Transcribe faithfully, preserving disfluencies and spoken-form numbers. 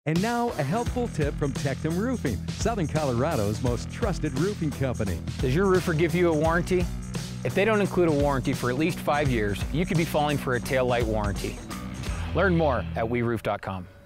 And now, a helpful tip from Tectum Roofing, Southern Colorado's most trusted roofing company. Does your roofer give you a warranty? If they don't include a warranty for at least five years, you could be falling for a taillight warranty. Learn more at we roof dot com.